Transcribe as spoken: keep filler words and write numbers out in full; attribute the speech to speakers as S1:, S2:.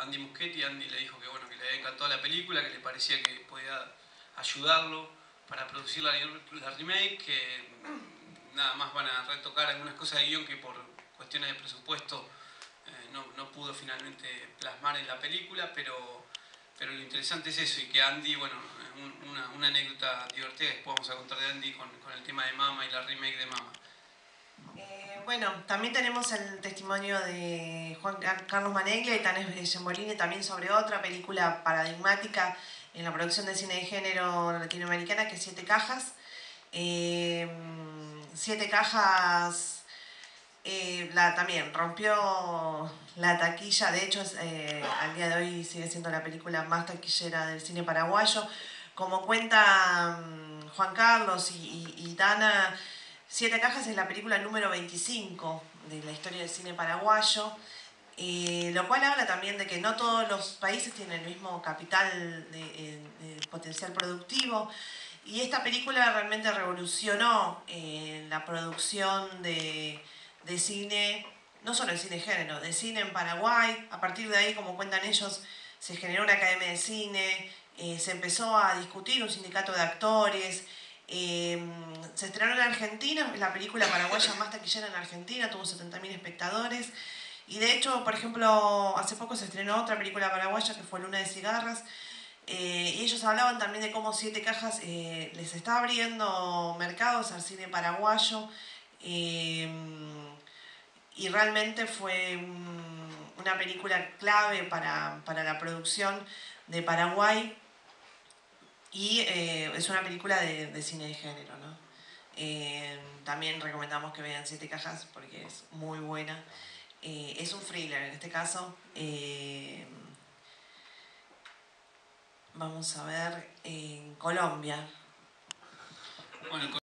S1: Andy Muschietti. Andy le dijo que, bueno, que le había encantado la película, que le parecía que podía ayudarlo para producir la, la remake, que nada más van a retocar algunas cosas de guión que por cuestiones de presupuesto eh, no, no pudo finalmente plasmar en la película, pero, pero lo interesante es eso, y que Andy, bueno, un, una, una anécdota divertida que después vamos a contar de Andy con, con el tema de Mama y la remake de Mama.
S2: Eh, bueno, también tenemos el testimonio de Juan Carlos Maneglia y Tanés Gembolini también sobre otra película paradigmática en la producción de cine de género latinoamericana, que es Siete Cajas. Eh, Siete Cajas eh, la, también rompió la taquilla, de hecho eh, al día de hoy sigue siendo la película más taquillera del cine paraguayo. Como cuenta um, Juan Carlos y, y, y Dana, Siete Cajas es la película número veinticinco de la historia del cine paraguayo, eh, lo cual habla también de que no todos los países tienen el mismo capital de, de, de potencial productivo, y esta película realmente revolucionó eh, la producción de, de cine, no solo el cine género, de cine en Paraguay. A partir de ahí, como cuentan ellos, se generó una academia de cine, eh, se empezó a discutir un sindicato de actores. Eh, se estrenó en Argentina, es la película paraguaya más taquillera en Argentina, tuvo setenta mil espectadores. Y de hecho, por ejemplo, hace poco se estrenó otra película paraguaya que fue Luna de Cigarras. Eh, y ellos hablaban también de cómo Siete Cajas eh, les está abriendo mercados al cine paraguayo. Eh, y realmente fue un, una película clave para, para la producción de Paraguay. Y eh, es una película de, de cine de género, ¿no? Eh, también recomendamos que vean Siete Cajas porque es muy buena. Eh, es un thriller en este caso. Eh, vamos a ver en Colombia.
S1: Bueno,